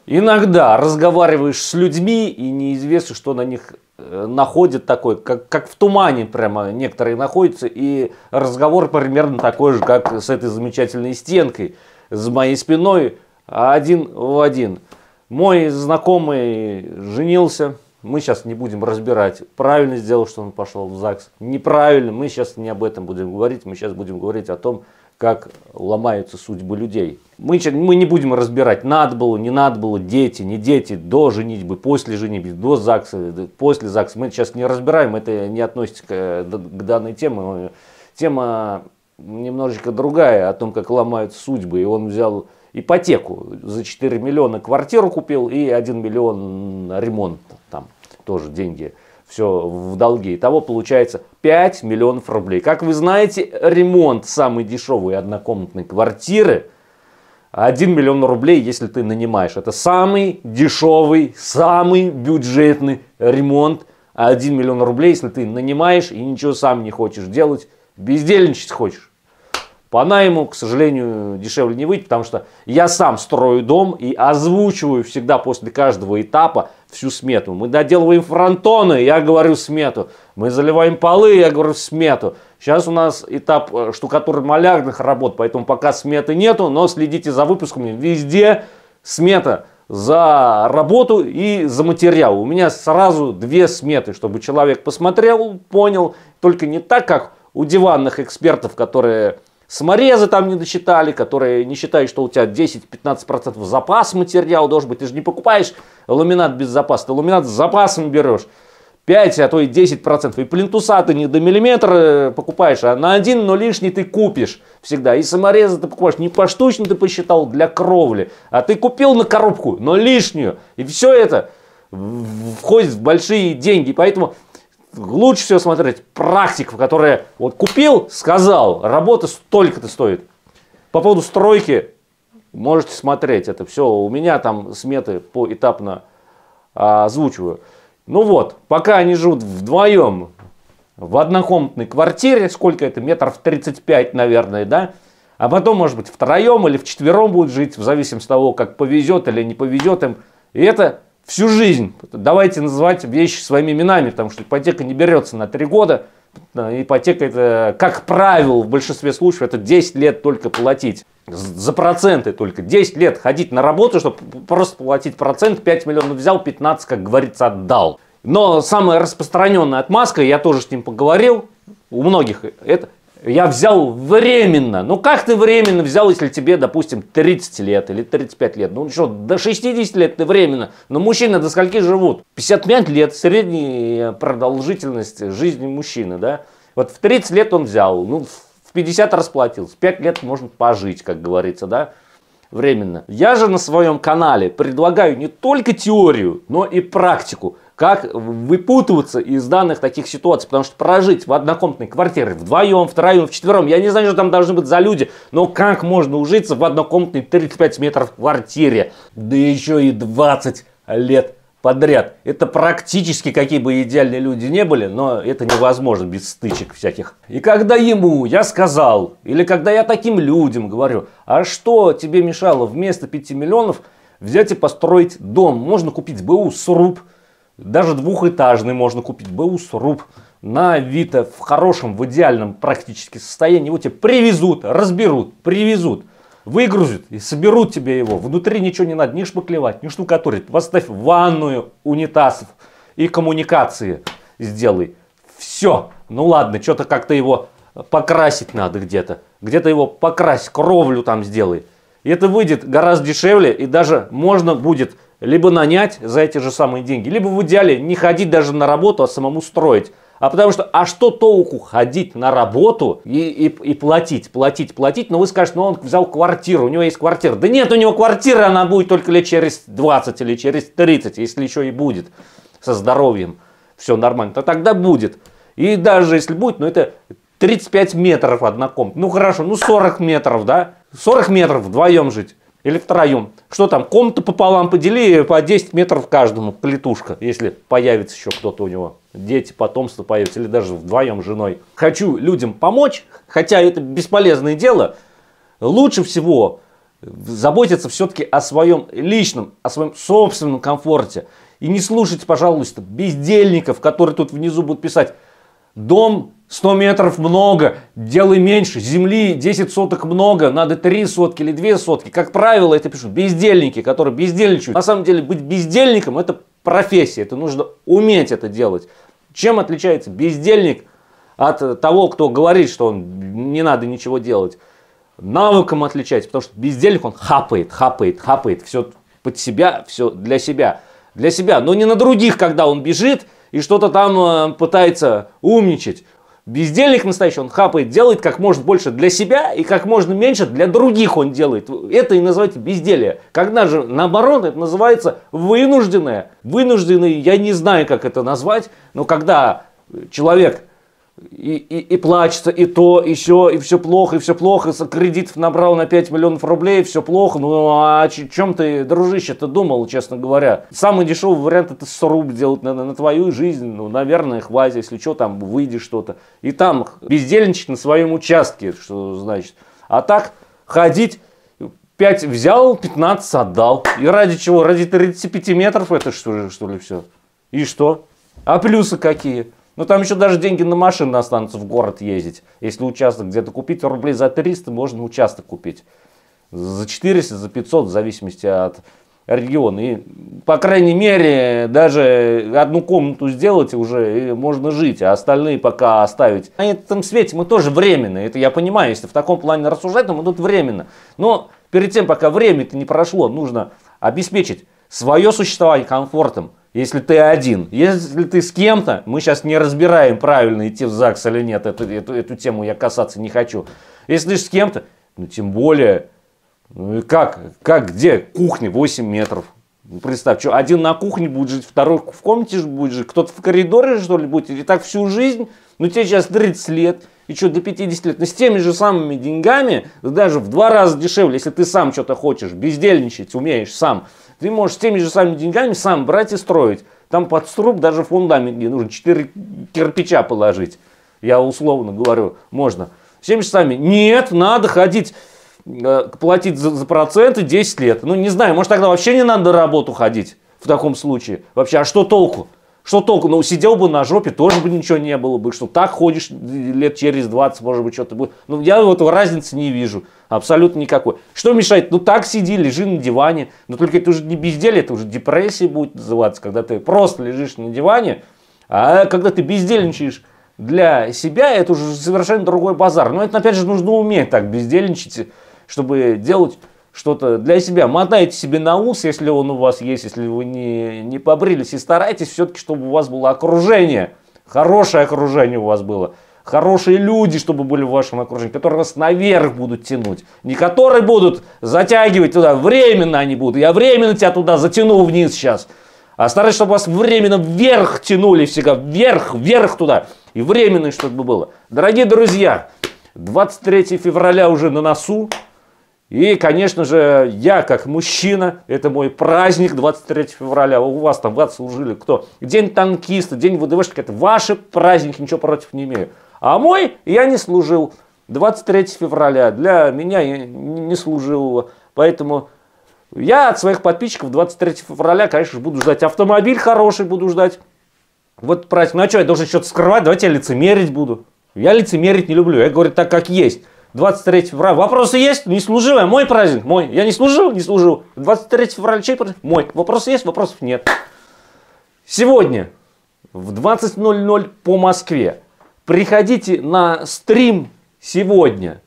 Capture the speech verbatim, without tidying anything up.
Иногда разговариваешь с людьми, и неизвестно, что на них находит такой, как, как в тумане прямо некоторые находятся, и разговор примерно такой же, как с этой замечательной стенкой за моей спиной, один в один. Мой знакомый женился, мы сейчас не будем разбирать, правильно сделал, что он пошел в ЗАГС, неправильно, мы сейчас не об этом будем говорить, мы сейчас будем говорить о том, как ломаются судьбы людей. Мы, мы не будем разбирать, надо было, не надо было, дети, не дети, до женитьбы, после женитьбы, до ЗАГСа, после ЗАГСа. Мы сейчас не разбираем, это не относится к, к данной теме. Тема немножечко другая, о том, как ломаются судьбы. И он взял ипотеку, за четыре миллиона квартиру купил и один миллион ремонт, там тоже деньги. Все в долги. Итого получается пять миллионов рублей. Как вы знаете, ремонт самой дешевой однокомнатной квартиры один миллион рублей, если ты нанимаешь. Это самый дешевый, самый бюджетный ремонт. один миллион рублей, если ты нанимаешь и ничего сам не хочешь делать, бездельничать хочешь. По найму, к сожалению, дешевле не выйти, потому что я сам строю дом и озвучиваю всегда после каждого этапа всю смету. Мы доделываем фронтоны, я говорю смету. Мы заливаем полы, я говорю смету. Сейчас у нас этап штукатуры малярных работ, поэтому пока сметы нету, но следите за выпусками. Везде смета за работу и за материал. У меня сразу две сметы, чтобы человек посмотрел, понял. Только не так, как у диванных экспертов, которые... саморезы там не досчитали, которые не считают, что у тебя десять-пятнадцать процентов запас материала должен быть. Ты же не покупаешь ламинат без запаса, ты ламинат с запасом берешь. пять, а то и десять процентов. И плинтуса ты не до миллиметра покупаешь, а на один, но лишний ты купишь всегда. И саморезы ты покупаешь не поштучно, ты посчитал для кровли, а ты купил на коробку, но лишнюю. И все это входит в большие деньги. Поэтому... лучше всего смотреть практиков, которые вот купил, сказал, работа столько-то стоит. По поводу стройки можете смотреть это все. У меня там сметы поэтапно а, озвучиваю. Ну вот, пока они живут вдвоем в однокомнатной квартире, сколько это, метров тридцать пять, наверное, да? А потом, может быть, втроем или вчетвером будут жить, в зависимости от того, как повезет или не повезет им. И это... всю жизнь. Давайте называть вещи своими именами, потому что ипотека не берется на три года. Ипотека, это, как правило, в большинстве случаев, это десять лет только платить. За проценты только. десять лет ходить на работу, чтобы просто платить процент. пять миллионов взял, пятнадцать, как говорится, отдал. Но самая распространенная отмазка, я тоже с ним поговорил, у многих, это... я взял временно. Ну как ты временно взял, если тебе, допустим, тридцать лет или тридцать пять лет? Ну что, до шестидесяти лет ты временно. Но мужчины до скольки живут? пятьдесят пять лет, средняя продолжительность жизни мужчины, да? Вот в тридцать лет он взял, ну в пятьдесят расплатился. пять лет можно пожить, как говорится, да? Временно. Я же на своем канале предлагаю не только теорию, но и практику. Как выпутываться из данных таких ситуаций. Потому что прожить в однокомнатной квартире вдвоем, втроем, вчетвером, я не знаю, что там должны быть за люди, но как можно ужиться в однокомнатной тридцать пять метров квартире, да еще и двадцать лет подряд. Это практически, какие бы идеальные люди не были, но это невозможно без стычек всяких. И когда ему я сказал, или когда я таким людям говорю, а что тебе мешало вместо пяти миллионов взять и построить дом? Можно купить БУ сруб. Даже двухэтажный можно купить, БУ сруб на Авито в хорошем, в идеальном практически состоянии. Его тебе привезут, разберут, привезут, выгрузят и соберут тебе его. Внутри ничего не надо, ни шпаклевать, ни штукатурить. Поставь ванную, унитазов и коммуникации сделай. Все. Ну ладно, что-то как-то его покрасить надо где-то. Где-то его покрасить, кровлю там сделай. И это выйдет гораздо дешевле, и даже можно будет... либо нанять за эти же самые деньги, либо в идеале не ходить даже на работу, а самому строить. А потому что, а что толку ходить на работу и, и, и платить, платить, платить? Но вы скажете, ну он взял квартиру, у него есть квартира. Да нет, у него квартира, она будет только лет через двадцать или через тридцать, если еще и будет со здоровьем. Все нормально, то тогда будет. И даже если будет, ну это тридцать пять метров однокомнатная. Ну хорошо, ну сорок метров, да? сорок метров вдвоем жить. Или втроем. Что там, комнату пополам подели, по десять метров каждому, клетушка, если появится еще кто-то у него. Дети, потомство появится, или даже вдвоем с женой. Хочу людям помочь, хотя это бесполезное дело. Лучше всего заботиться все-таки о своем личном, о своем собственном комфорте. И не слушайте, пожалуйста, бездельников, которые тут внизу будут писать: дом сто метров много, делай меньше, земли десять соток много, надо три сотки или две сотки. Как правило, это пишут бездельники, которые бездельничают. На самом деле, быть бездельником — это профессия, это нужно уметь это делать. Чем отличается бездельник от того, кто говорит, что он не надо ничего делать? Навыком отличается, потому что бездельник, он хапает, хапает, хапает, все под себя, все для себя. Для себя, но не на других, когда он бежит и что-то там пытается умничать. Бездельник настоящий, он хапает, делает как можно больше для себя и как можно меньше для других он делает. Это и называется безделье. Когда же наоборот, это называется вынужденное. Вынужденный, я не знаю, как это назвать, но когда человек и, и, и плачется, и то, и все, и все плохо, и все плохо, кредитов набрал на пять миллионов рублей, все плохо, ну а о чем ты, дружище-то, думал, честно говоря? Самый дешевый вариант — это сто рублей делать на, на твою жизнь, ну, наверное, хватит, если что, там, выйдет что-то. И там бездельничать на своем участке, что значит. А так ходить, пять взял, пятнадцать отдал. И ради чего? Ради тридцати пяти метров это что ли, что ли все? И что? А плюсы какие? Ну там еще даже деньги на машину останутся в город ездить. Если участок где-то купить, рублей за триста можно участок купить. За четыреста, за пятьсот, в зависимости от региона. И, по крайней мере, даже одну комнату сделать уже можно жить, а остальные пока оставить. На этом свете мы тоже временно. Это я понимаю, если в таком плане рассуждать, то мы тут временно. Но перед тем, пока время-то не прошло, нужно обеспечить свое существование комфортом. Если ты один, если ты с кем-то, мы сейчас не разбираем, правильно идти в ЗАГС или нет, эту, эту, эту тему я касаться не хочу. Если ты с кем-то, ну тем более, ну и как, как, где? Кухня восемь метров. Ну, представь, что один на кухне будет жить, второй в комнате будет жить, кто-то в коридоре что ли будет, и так всю жизнь, ну тебе сейчас тридцать лет, и что, до пятидесяти лет, но с теми же самыми деньгами, даже в два раза дешевле, если ты сам что-то хочешь, бездельничать умеешь сам, ты можешь с теми же самыми деньгами сам брать и строить. Там под сруб даже фундамент не нужно, четыре кирпича положить. Я условно говорю, можно. С теми же самыми. Нет, надо ходить, э, платить за, за проценты десять лет. Ну не знаю, может тогда вообще не надо на работу ходить в таком случае. Вообще, а что толку? Что толку? Ну сидел бы на жопе, тоже бы ничего не было бы. Что так ходишь лет через двадцать, может быть, что-то будет. Ну я вот разницы не вижу. Абсолютно никакой. Что мешает? Ну так сиди, лежи на диване. Но только это уже не безделье, это уже депрессия будет называться. Когда ты просто лежишь на диване, а когда ты бездельничаешь для себя, это уже совершенно другой базар. Но это опять же нужно уметь так бездельничать, чтобы делать что-то для себя. Мотайте себе на ус, если он у вас есть, если вы не, не побрились. И старайтесь все-таки, чтобы у вас было окружение. Хорошее окружение у вас было. Хорошие люди, чтобы были в вашем окружении, которые вас наверх будут тянуть. Не которые будут затягивать туда, временно они будут. Я временно тебя туда затяну вниз сейчас. А старайтесь, чтобы вас временно вверх тянули всегда. Вверх, вверх туда. И временно, чтобы было. Дорогие друзья, двадцать третьего февраля уже на носу. И, конечно же, я как мужчина, это мой праздник двадцать третьего февраля. У вас там, вы отслужили кто? День танкиста, день ВДВшника. Это ваши праздники, ничего против не имею. А мой я не служил. двадцать третьего февраля для меня я не служил. Поэтому я от своих подписчиков двадцать третьего февраля, конечно, буду ждать автомобиль хороший, буду ждать. Вот праздник. Ну а что, я должен что-то скрывать? Давайте я лицемерить буду. Я лицемерить не люблю. Я говорю так, как есть. двадцать третьего февраля. Вопросы есть? Не служил я. Мой праздник. Мой. Я не служил? Не служил. двадцать третьего февраля чей праздник? Мой. Вопросы есть? Вопросов нет. Сегодня в двадцать ноль ноль по Москве приходите на стрим сегодня